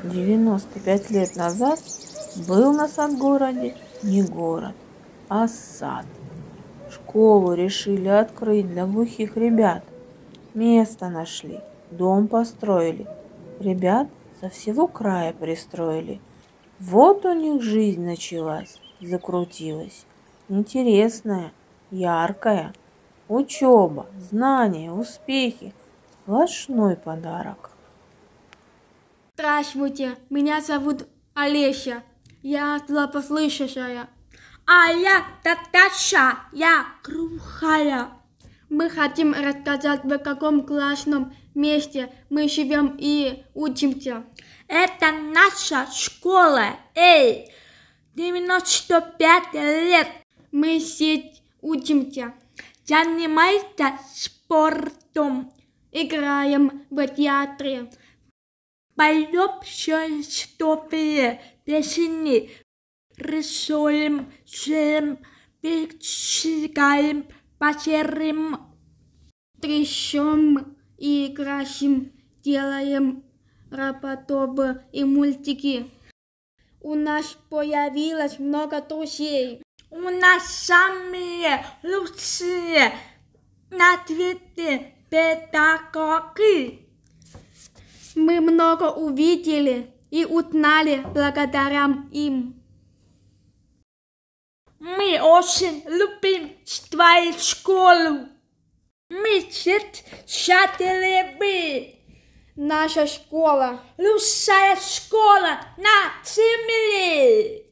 95 лет назад был на сад-городе не город, а сад. Школу решили открыть для глухих ребят. Место нашли, дом построили. Ребят со всего края пристроили. Вот у них жизнь началась, закрутилась. Интересная, яркая. Учеба, знания, успехи. Сплошной подарок. Здравствуйте, меня зовут Олеся, я слабослышащая. А я Таташа, я глухая. Мы хотим рассказать, в каком классном месте мы живем и учимся. Это наша школа, 95 лет. Мы здесь учимся, занимаемся спортом, играем в театре. Поем шестовые песни, рисуем, шьем, печкаем, пасерим, трясем и красим, делаем работу и мультики. У нас появилось много друзей. У нас самые лучшие на свете педагоги. Мы много увидели и узнали благодаря им. Мы очень любим свою школу. Мы здесь счастливы. Наша школа – лучшая школа на земле.